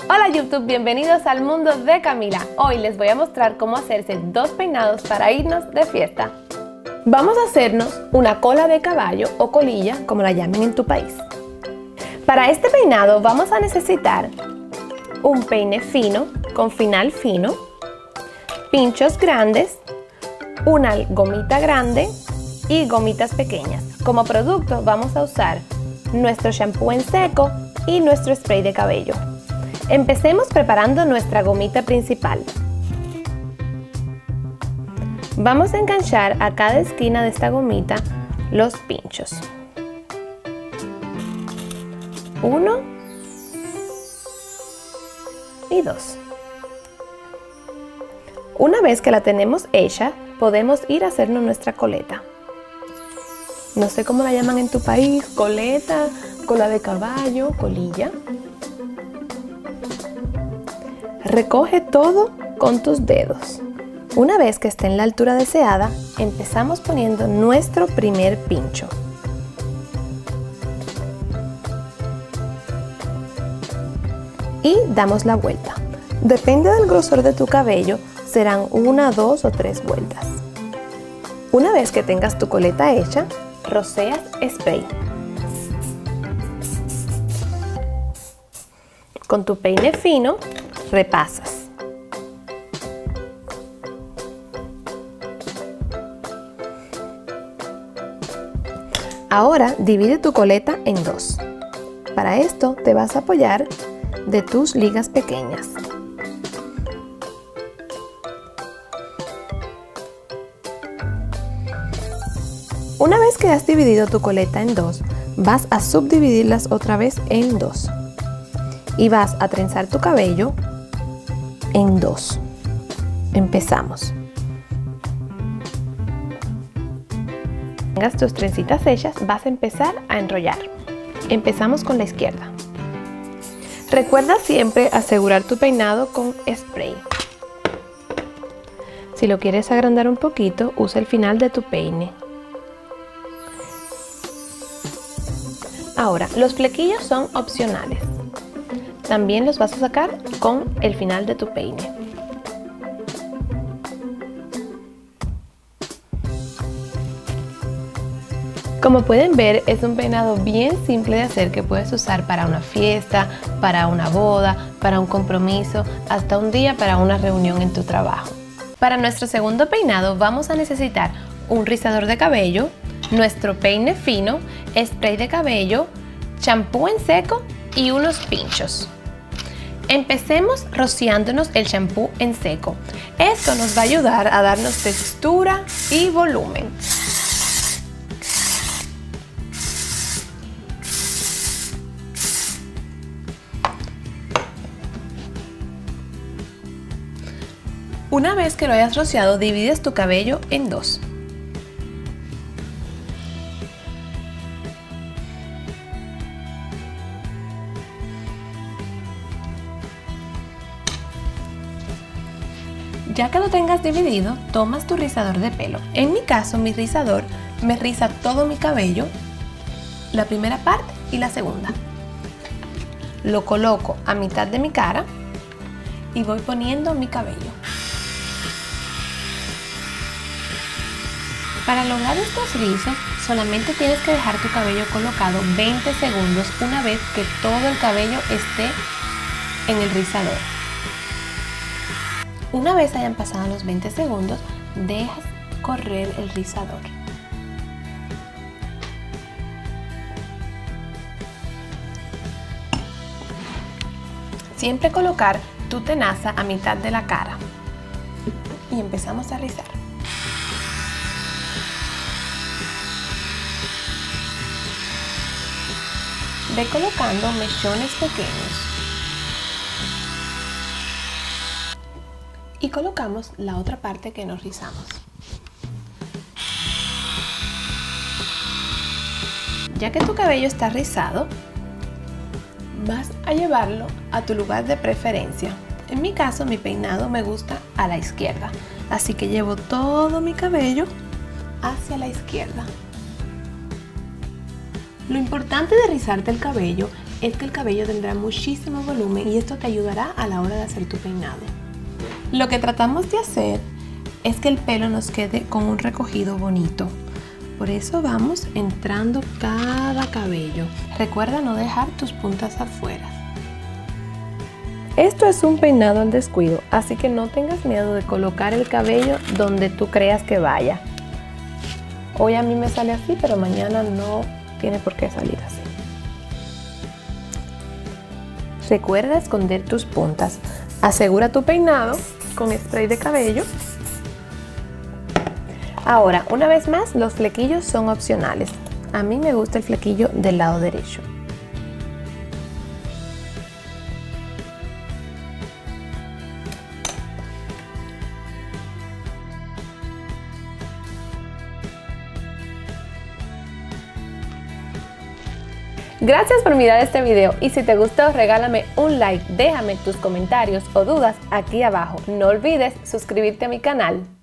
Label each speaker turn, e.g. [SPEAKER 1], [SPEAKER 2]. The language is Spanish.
[SPEAKER 1] Hola YouTube, bienvenidos al mundo de Camila. Hoy les voy a mostrar cómo hacerse dos peinados para irnos de fiesta. Vamos a hacernos una cola de caballo o colilla, como la llamen en tu país. Para este peinado vamos a necesitar un peine fino con final fino, pinchos grandes, una gomita grande y gomitas pequeñas. Como producto vamos a usar nuestro shampoo en seco y nuestro spray de cabello. Empecemos preparando nuestra gomita principal. Vamos a enganchar a cada esquina de esta gomita los pinchos. 1 y 2. Una vez que la tenemos hecha, podemos ir a hacernos nuestra coleta. No sé cómo la llaman en tu país, coleta, cola de caballo, colilla. Recoge todo con tus dedos. Una vez que esté en la altura deseada, empezamos poniendo nuestro primer pincho. Y damos la vuelta. Depende del grosor de tu cabello, serán 1, 2 o 3 vueltas. Una vez que tengas tu coleta hecha, roceas spray. Con tu peine fino, repasas. Ahora divide tu coleta en dos. Para esto te vas a apoyar de tus ligas pequeñas. Una vez que has dividido tu coleta en dos, vas a subdividirlas otra vez en dos. Y vas a trenzar tu cabello en dos. Empezamos. Tengas tus trencitas hechas, vas a empezar a enrollar. Empezamos con la izquierda. Recuerda siempre asegurar tu peinado con spray. Si lo quieres agrandar un poquito, usa el final de tu peine. Ahora, los flequillos son opcionales. También los vas a sacar con el final de tu peine. Como pueden ver, es un peinado bien simple de hacer que puedes usar para una fiesta, para una boda, para un compromiso, hasta un día para una reunión en tu trabajo. Para nuestro segundo peinado vamos a necesitar un rizador de cabello, nuestro peine fino, spray de cabello, champú en seco y unos pinchos. Empecemos rociándonos el champú en seco. Esto nos va a ayudar a darnos textura y volumen. Una vez que lo hayas rociado, divides tu cabello en dos. Ya que lo tengas dividido, tomas tu rizador de pelo. En mi caso, mi rizador me riza todo mi cabello, la primera parte y la segunda. Lo coloco a mitad de mi cara y voy poniendo mi cabello. Para lograr estos rizos, solamente tienes que dejar tu cabello colocado 20 segundos una vez que todo el cabello esté en el rizador. Una vez hayan pasado los 20 segundos, dejas correr el rizador. Siempre colocar tu tenaza a mitad de la cara. Y empezamos a rizar. Ve colocando mechones pequeños. Y colocamos la otra parte que nos rizamos. Ya que tu cabello está rizado, vas a llevarlo a tu lugar de preferencia. En mi caso, mi peinado me gusta a la izquierda, así que llevo todo mi cabello hacia la izquierda. Lo importante de rizarte el cabello es que el cabello tendrá muchísimo volumen y esto te ayudará a la hora de hacer tu peinado. Lo que tratamos de hacer es que el pelo nos quede con un recogido bonito. Por eso vamos entrando cada cabello. Recuerda no dejar tus puntas afuera. Esto es un peinado al descuido, así que no tengas miedo de colocar el cabello donde tú creas que vaya. Hoy a mí me sale así, pero mañana no tiene por qué salir así. Recuerda esconder tus puntas. Asegura tu peinado con spray de cabello. Ahora, una vez más, los flequillos son opcionales. A mí me gusta el flequillo del lado derecho. Gracias por mirar este video y si te gustó regálame un like, déjame tus comentarios o dudas aquí abajo. No olvides suscribirte a mi canal.